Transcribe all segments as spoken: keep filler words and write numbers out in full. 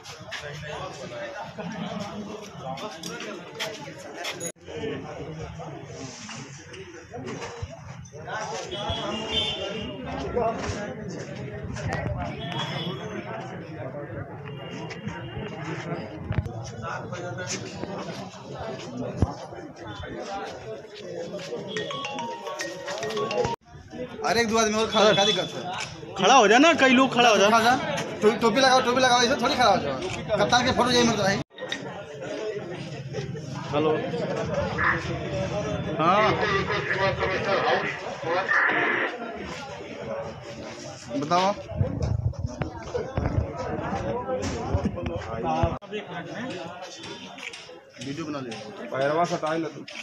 अरे एक दो आदमी और खड़ा क्या दिक्कत है? खड़ा हो जा ना, कई लोग खड़ा हो जा। टोपी टोपी लगाओ, टोपी लगाओ, ऐसे थोड़ी खड़ा हो जाओ। कप्तान के फोटो जाइए मत भाई। हेलो, हाँ बताओ। वीडियो बना ले। पैरवा सटाई लो तुम।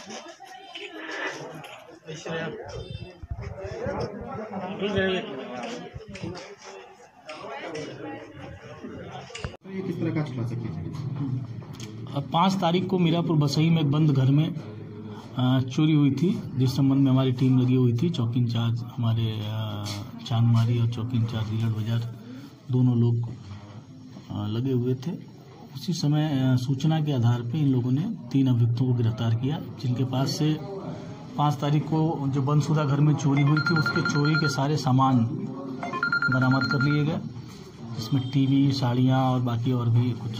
ये किस तरह का खुलासा कीजिए? पाँच तारीख को मीरापुर बसई में एक बंद घर में चोरी हुई थी, जिस संबंध में हमारी टीम लगी हुई थी। चौकी इंचार्ज हमारे चांदमारी और चौकी इंचार्ज गिलट बाजार दोनों लोग लगे हुए थे। उसी समय सूचना के आधार पर इन लोगों ने तीन अभियुक्तों को गिरफ्तार किया, जिनके पास से पाँच तारीख को जो बंदशुदा घर में चोरी हुई थी उसके चोरी के सारे सामान बरामद कर लिए गए, जिसमें टीवी, साड़ियाँ और बाकी और भी कुछ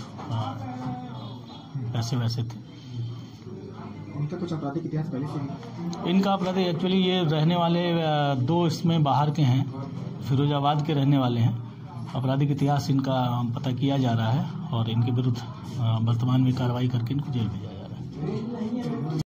पैसे वैसे थे। इनका कुछ आपराधिक इतिहास पहले से? इनका आपराधिक एक्चुअली ये रहने वाले दो इसमें बाहर के हैं, फिरोजाबाद के रहने वाले हैं। आपराधिक इतिहास इनका पता किया जा रहा है और इनके विरुद्ध वर्तमान में कार्रवाई करके इनको जेल भेजा जा रहा है।